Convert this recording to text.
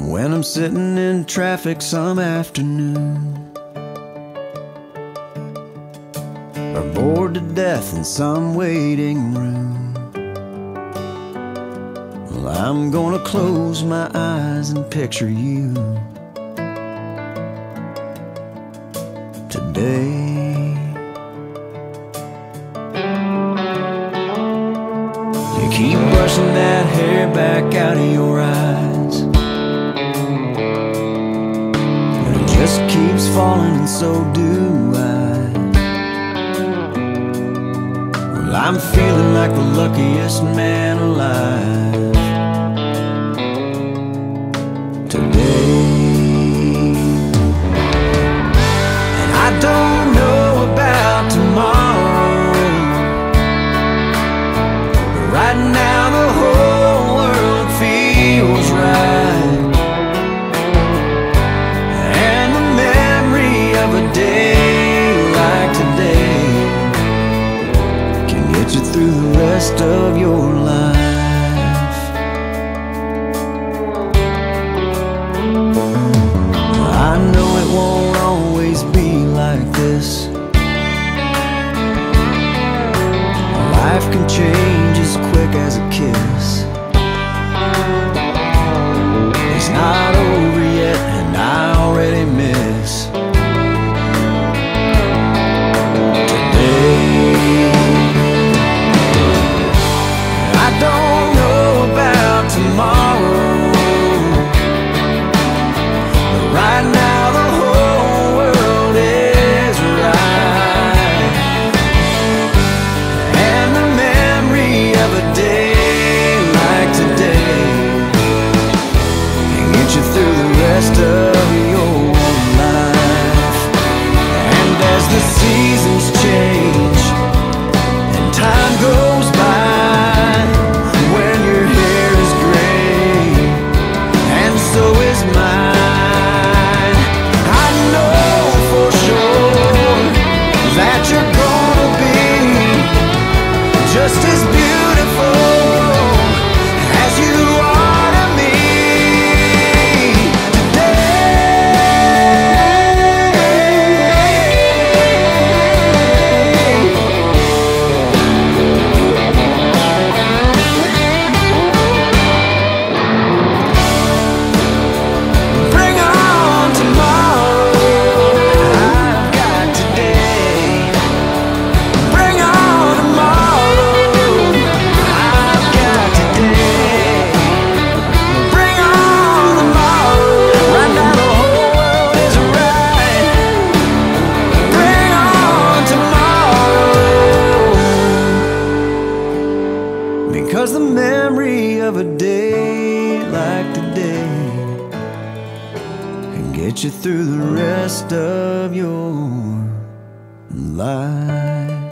when I'm sitting in traffic some afternoon, or bored to death in some waiting room. Well, I'm gonna close my eyes and picture you today. You keep brushing that hair back out of your eyes, and it just keeps falling, and so do I. Well, I'm feeling like the luckiest man alive today. And I don't know about tomorrow, but right now the whole world feels right. And the memory of a day like today can get you through the rest of your life. I know it won't always be like this. Life can change as quick as a kiss. It's not over yet, and I already miss today. I don't know about tomorrow, but right now the whole world is right. And the memory of a day like today can get you through the rest of your life. And as the seasons change and time goes by, when your hair is gray and so is mine, I know for sure that you're gonna be just as beautiful as you are to me Bring on tomorrow, I've got today. Bring on tomorrow, I've got today. Bring on tomorrow, right now the whole world is right. Bring on tomorrow, because the memory of a day like today can get you through the rest of your life.